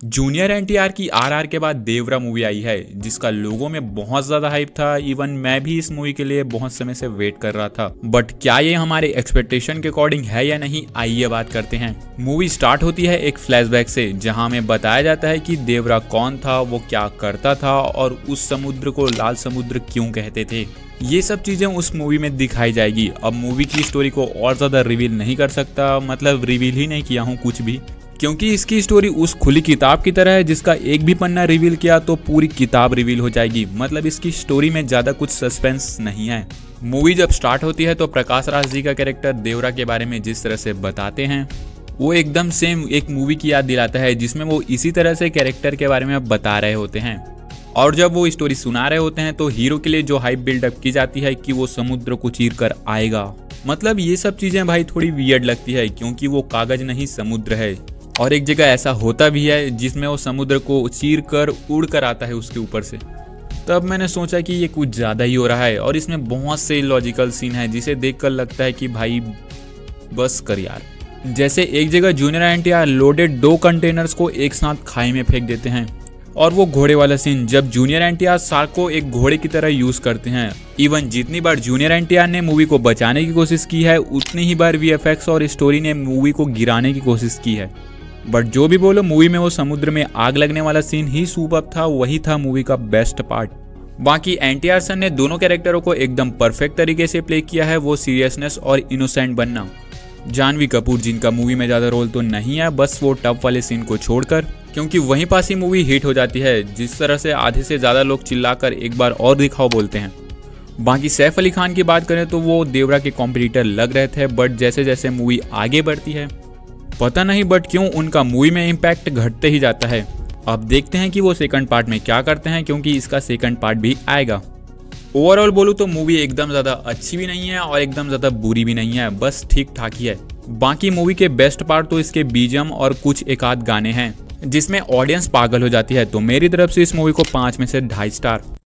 Junior NTR की RR के बाद देवरा मूवी आई है जिसका लोगों में बहुत ज्यादा हाइप था। इवन मैं भी इस मूवी के लिए बहुत समय से वेट कर रहा था, बट क्या ये हमारे एक्सपेक्टेशन के अकॉर्डिंग है या नहीं, आइए बात करते हैं। मूवी स्टार्ट होती है एक फ्लैशबैक से, जहां हमें बताया जाता है कि देवरा कौन था, वो क्या करता था और उस समुद्र को लाल समुद्र क्यों कहते थे। ये सब चीजें उस मूवी में दिखाई जाएगी। अब मूवी की स्टोरी को और ज्यादा रिवील नहीं कर सकता, मतलब रिवील ही नहीं किया हूँ कुछ भी, क्योंकि इसकी स्टोरी उस खुली किताब की तरह है जिसका एक भी पन्ना रिवील किया तो पूरी किताब रिवील हो जाएगी। मतलब इसकी स्टोरी में ज्यादा कुछ सस्पेंस नहीं है। मूवी जब स्टार्ट होती है तो प्रकाश राज जी का कैरेक्टर देवरा के बारे में जिस तरह से बताते हैं वो एकदम सेम एक मूवी की याद दिलाता है जिसमें वो इसी तरह से कैरेक्टर के बारे में बता रहे होते हैं। और जब वो स्टोरी सुना रहे होते हैं तो हीरो के लिए जो हाइप बिल्डअप की जाती है कि वो समुद्र को चीर कर आएगा, मतलब ये सब चीजें भाई थोड़ी वियर्ड लगती है क्योंकि वो कागज नहीं समुद्र है। और एक जगह ऐसा होता भी है जिसमें वो समुद्र को चीर कर उड़ कर आता है उसके ऊपर से। तब मैंने सोचा कि ये कुछ ज़्यादा ही हो रहा है और इसमें बहुत से लॉजिकल सीन है जिसे देखकर लगता है कि भाई बस कर यार। जैसे एक जगह जूनियर एनटीआर लोडेड 2 कंटेनर्स को एक साथ खाई में फेंक देते हैं, और वो घोड़े वाला सीन जब जूनियर एनटीआर शार्क को एक घोड़े की तरह यूज करते हैं। इवन जितनी बार जूनियर एनटीआर ने मूवी को बचाने की कोशिश की है उतनी ही बार वीएफएक्स और स्टोरी ने मूवी को गिराने की कोशिश की है। बट जो भी बोलो, मूवी में वो समुद्र में आग लगने वाला सीन ही सुपर था, वही था मूवी का बेस्ट पार्ट। बाकी एनटीआर सर ने दोनों कैरेक्टरों को एकदम परफेक्ट तरीके से प्ले किया है, वो सीरियसनेस और इनोसेंट बनना। जानवी कपूर जिनका मूवी में ज्यादा रोल तो नहीं है, बस वो टफ वाले सीन को छोड़कर, क्योंकि वहीं पास ही मूवी हिट हो जाती है। जिस तरह से आधे से ज्यादा लोग चिल्लाकर एक बार और दिखाओ बोलते हैं। बाकी सैफ अली खान की बात करें तो वो देवरा के कॉम्पिटिटर लग रहे थे, बट जैसे जैसे मूवी आगे बढ़ती है पता नहीं बट क्यों उनका मूवी में इम्पैक्ट घटते ही जाता है। अब देखते हैं कि वो सेकंड पार्ट में क्या करते हैं, क्योंकि इसका सेकंड पार्ट भी आएगा। ओवरऑल बोलूँ तो मूवी एकदम ज़्यादा अच्छी भी नहीं है और एकदम ज़्यादा बुरी भी नहीं है, बस ठीक ठाक ही है। बाकी मूवी के बेस्ट पार्ट तो इसके बीजीएम और कुछ एक आध गाने हैं जिसमें ऑडियंस पागल हो जाती है। तो मेरी तरफ से इस मूवी को 5 में से 2.5 स्टार।